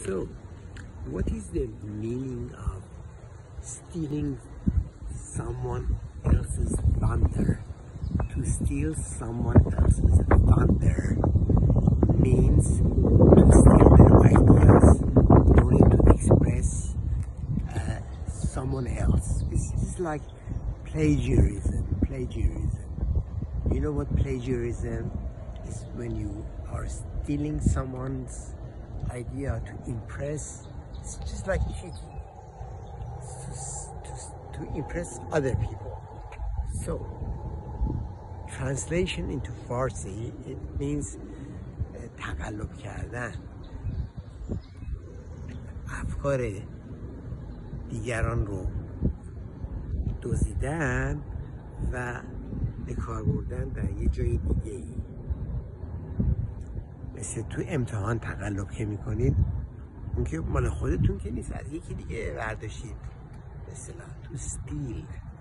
So, what is the meaning of stealing someone else's thunder? To steal someone else's thunder means to steal their ideas in order to express someone else. This is like plagiarism. You know what plagiarism is? When you are stealing someone's idea to impress. It's just like if you to impress other people. So translation into Farsi, it means تقلب کردن، افکار دیگران رو دزدیدن و به کار بردن در یه جای دیگه ای. مثل تو امتحان تقلب که میکنید، اون که مال خودتون که نیست، از یکی دیگه برداشتید. مثلا تو استیل